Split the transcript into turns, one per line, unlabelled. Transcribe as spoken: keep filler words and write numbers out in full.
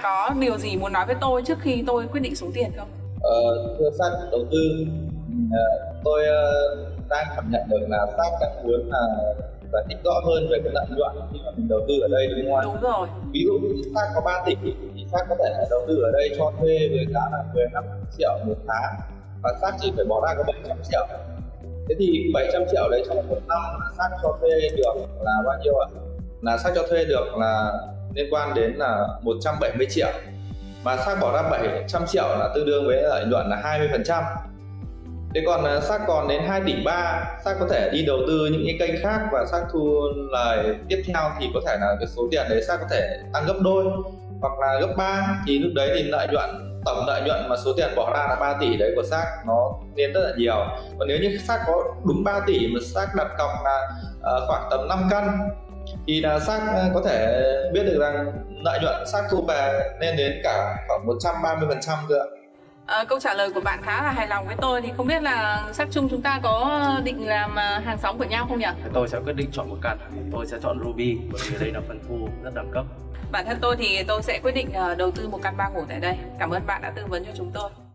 có điều gì muốn nói với tôi trước khi tôi quyết định số tiền không?
Ờ, thưa Sát đầu tư, ờ, tôi uh, đang cảm nhận được là Sát đang muốn là giải thích rõ hơn về cái lợi nhuận khi mà mình đầu tư ở đây, đúng không ạ?
Đúng rồi.
Ví dụ như Sát có ba tỷ thì Sát có thể đầu tư ở đây cho thuê với giá là mười lăm triệu một tháng, và Sát chỉ phải bỏ ra có bảy trăm triệu. Thế thì bảy trăm triệu đấy trong một năm Sát cho thuê được là bao nhiêu ạ? Là Sát cho thuê được là liên quan đến là một trăm bảy mươi triệu, mà Sát bỏ ra bảy trăm triệu là tương đương với lợi nhuận là hai mươi phần trăm. Thế còn Sát còn đến hai tỷ ba, Sát có thể đi đầu tư những cái kênh khác và Sát thu lời tiếp theo, thì có thể là cái số tiền đấy Sát có thể tăng gấp đôi hoặc là gấp ba, thì lúc đấy thì lợi nhuận, tổng lợi nhuận mà số tiền bỏ ra là ba tỷ đấy của Sát nó lên rất là nhiều. Còn nếu như Sát có đúng ba tỷ mà Sát đặt cọc là uh, khoảng tầm năm căn thì là Sát có thể biết được rằng lợi nhuận Sát thu về lên đến cả khoảng một trăm ba mươi phần trăm cơ ạ.
À, câu trả lời của bạn khá là hài lòng với tôi, thì không biết là Sát chung chúng ta có định làm hàng xóm của nhau không nhỉ?
Tôi sẽ quyết định chọn một căn, tôi sẽ chọn Ruby bởi vì đây là phân khu rất đẳng cấp.
Bản thân tôi thì tôi sẽ quyết định đầu tư một căn ba ngủ tại đây. Cảm ơn bạn đã tư vấn cho chúng tôi.